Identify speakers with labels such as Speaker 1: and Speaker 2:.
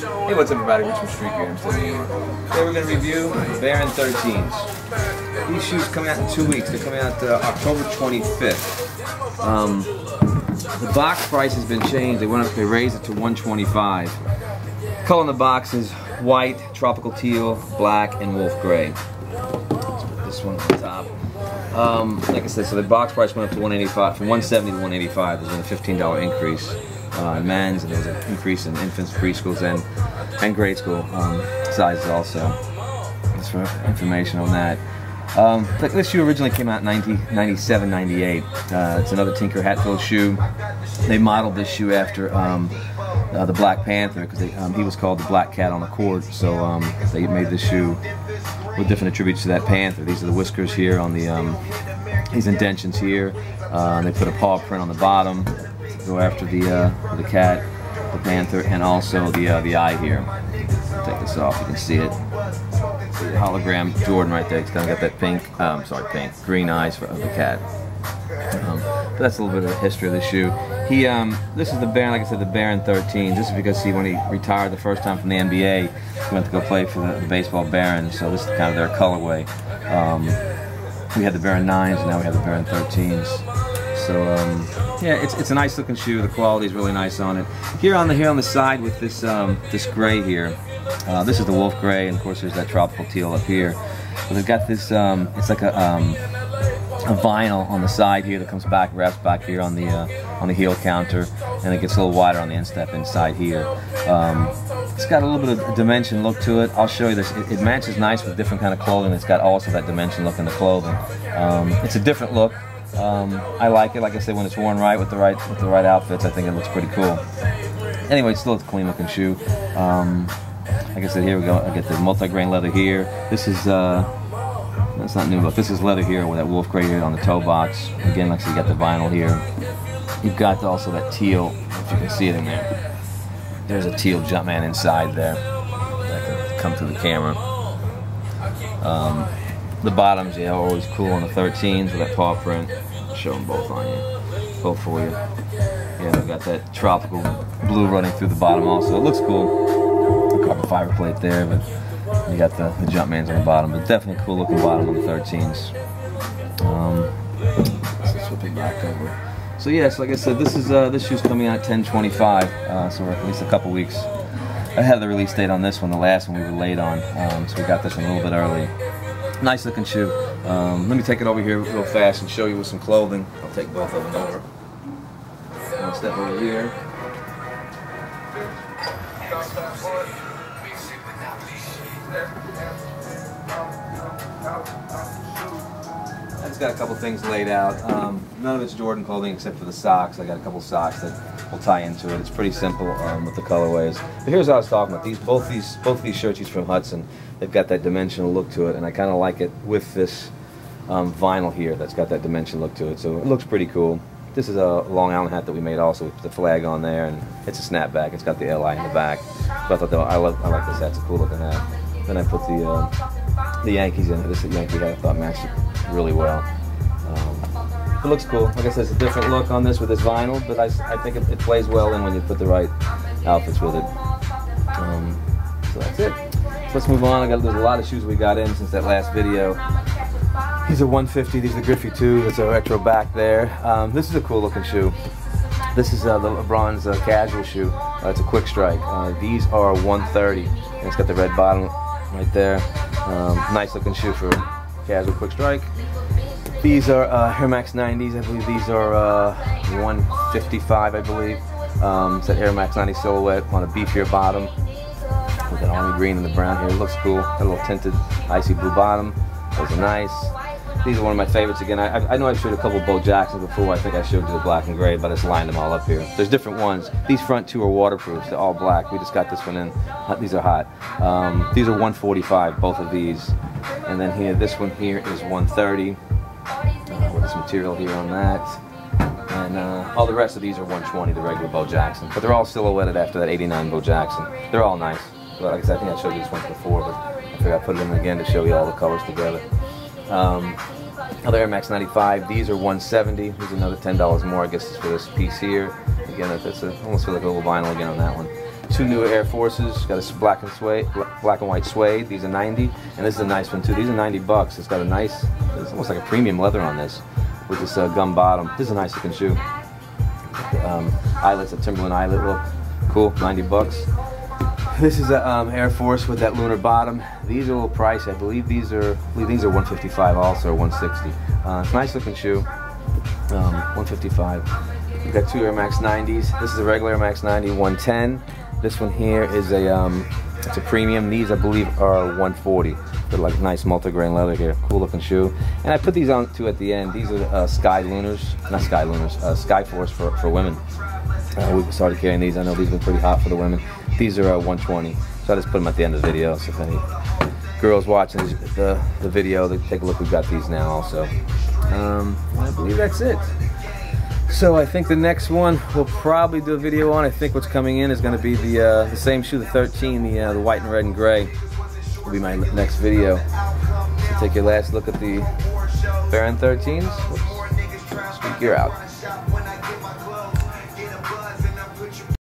Speaker 1: Hey, what's up everybody, Rich from Street Gear, Hempstead, New York. Today we're going to review Baron 13s. These shoes coming out in 2 weeks. They're coming out October 25th. The box price has been changed. They raised it to $125. Color on the box is white, tropical teal, black, and wolf gray. Let's put this one on the top. Like I said, so the box price went up to $185, from $170 to $185. There's been a $15 increase in men's, and there was an increase in infants, preschools, and grade school sizes also. Just for information on that. This shoe originally came out in 97, 98. It's another Tinker Hatfield shoe. They modeled this shoe after the Black Panther, because he was called the Black Cat on the Court, so they made this shoe with different attributes to that panther. These are the whiskers here on the these indentions here. They put a paw print on the bottom to go after the cat, the panther, and also the eye here. Take this off, you can see it. See the hologram Jordan right there. It's kind of got that pink, green eyes for the cat. But that's a little bit of the history of the shoe. This is the Baron, like I said, the Baron 13. This is because when he retired the first time from the NBA, he went to go play for the baseball Barons. So this is kind of their colorway. We had the Baron 9s, and now we have the Baron 13s. So yeah, it's a nice looking shoe. The quality is really nice on it. Here on the side with this this gray here. This is the wolf gray, and of course there's that tropical teal up here. But they've got this. It's like a vinyl on the side here that comes back, wraps back here on the heel counter, and it gets a little wider on the instep inside here. It's got a little bit of dimension look to it. I'll show you this. It matches nice with different kind of clothing. It's got also that dimension look in the clothing. It's a different look. I like it. Like I said, when it's worn right with the right outfits, I think it looks pretty cool. Anyway, it's still a clean looking shoe. Like I said, here we go. I get the multi-grain leather here. This is that's not new look. This is leather here with that wolf gray here on the toe box. Again, like I said, you got the vinyl here. You've got also that teal, if you can see it in there. There's a teal Jumpman inside there. That can come through the camera. The bottoms, yeah, are always cool on the 13s with that paw print. I'll show them both on you, both for you. Yeah, they've got that tropical blue running through the bottom also. It looks cool. The carbon fiber plate there, but you got the Jumpmans on the bottom. But definitely a cool looking bottom on the 13s. Let's flip it back over. So yeah, so like I said, this shoe's coming out 10/25, so we're at least a couple weeks ahead of the release date on this one. The last one we were late on, so we got this one a little bit early. Nice looking shoe. Let me take it over here real fast and show you with some clothing. I'll take both of them over. I'll step over here. It's got a couple things laid out. None of it's Jordan clothing except for the socks. I got a couple socks that will tie into it. It's pretty simple with the colorways. But here's what I was talking about. Both these shirts, these from Hudson, they've got that dimensional look to it, and I kind of like it with this vinyl here that's got that dimension look to it. So it looks pretty cool. This is a Long Island hat that we made also with the flag on there, and it's a snapback. It's got the LI in the back. So I thought I like this hat. It's a cool looking hat. Then I put the Yankees in it. This Yankee hat I thought matched it really well. It looks cool. Like I said, it's a different look on this with this vinyl, but I think it plays well in when you put the right outfits with it. So that's it. So let's move on. There's a lot of shoes we got in since that last video. These are 150. These are the Griffey 2. There's a retro back there. This is a cool looking shoe. This is the LeBron's casual shoe. It's a quick strike. These are 130. And it's got the red bottom right there. Nice looking shoe for casual quick strike. These are Air Max 90s. I believe these are 155, I believe. It's that Air Max 90 silhouette on a beefier bottom with that army green and the brown here. It looks cool. Got a little tinted icy blue bottom. Those are nice. These are one of my favorites. Again, I know I've showed a couple of Bo Jacksons before. I think I showed you the black and gray, but I just lined them all up here. There's different ones. These front two are waterproof. They're all black. We just got this one in. These are hot. These are 145, both of these. And then here, this one here is 130. With this material here on that. And all the rest of these are 120, the regular Bo Jackson. But they're all silhouetted after that 89 Bo Jackson. They're all nice. But like I said, I think I showed you this once before, but I figured I'd put it in again to show you all the colors together. Other Air Max 95, these are 170. Here's another $10 more, I guess, for this piece here. Again, that's almost feel like a little vinyl again on that one. two new Air Forces. Got a black and white suede. These are 90, and this is a nice one too. These are 90 bucks. It's got a nice, it's almost like a premium leather on this with this gum bottom. This is a nice looking shoe. Eyelets, a Timberland eyelet look, cool. 90 bucks. This is a Air Force with that lunar bottom. These are a little pricey. I believe these are 155 also, or 160. It's a nice looking shoe. 155. We've got two Air Max 90s. This is a regular Air Max 90, 110. This one here is it's a premium. These I believe are 140. They're like nice multi-grain leather here. Cool looking shoe. And I put these on too at the end. These are Sky Lunars, not Sky Lunars, Sky Force for women. We started carrying these. I know these have been pretty hot for the women. These are 120. So I just put them at the end of the video. So if any girls watching the video, they take a look. We've got these now also. I believe that's it. So I think the next one we'll probably do a video on. I think what's coming in is going to be the same shoe, the 13, the white and red and gray. Will be my next video. So take your last look at the Baron 13s. Street Gear out.